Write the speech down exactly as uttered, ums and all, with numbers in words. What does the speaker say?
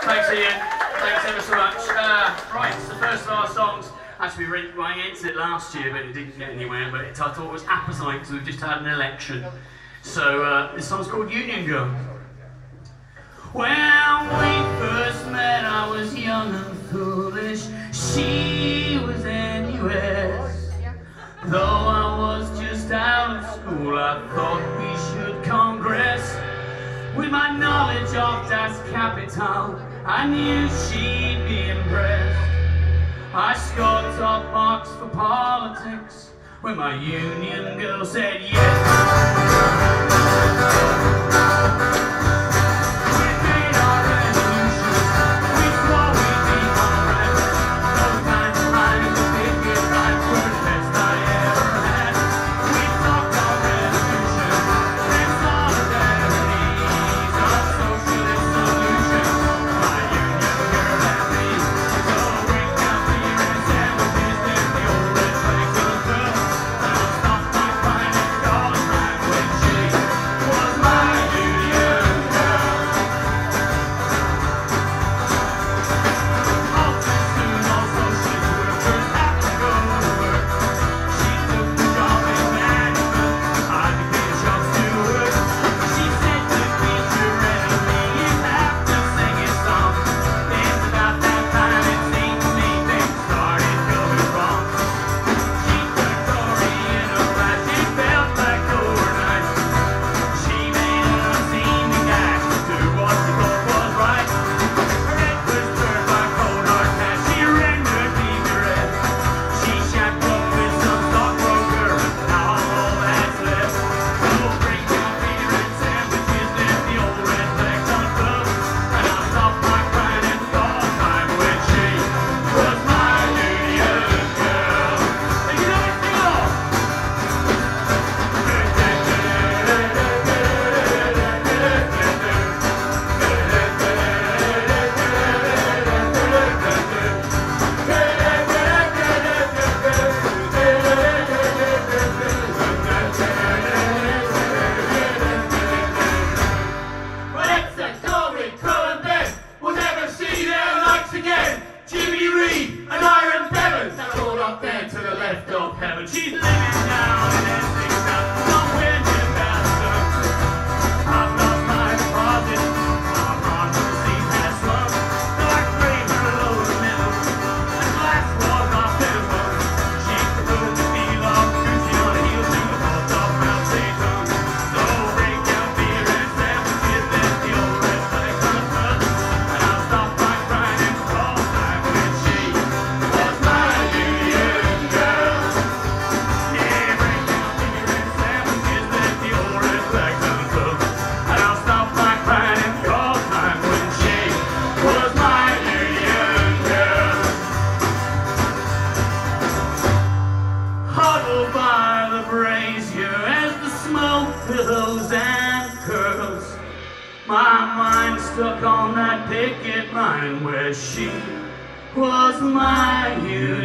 Thanks, Ian. Thanks ever so much. Uh, right, it's the first of our songs. Actually, we went into it last year, but it didn't get anywhere. But it, I thought it was appetite because we've just had an election. So uh, this song's called Union Girl. When we first met, I was young and foolish. She was N U S. Though I was just out of school, I thought we should congress. With my knowledge of Das Kapital, I knew she'd be impressed. I scored top marks for politics when my union girl said yes. She's living down in Essex town, somewhere near Boston. I've lost my deposit, my bond receipt has swung. Though I crave her load of metal, the glass was off silver. She put the feel of Gucci on the heels and the balls off Mount Satan. So break out beer and sandwiches, let the old red flag come first. And I'll stop my crying and call time when she was my union girl. By the brazier as the smoke billows and curls, my mind stuck on that picket line where she was my hero.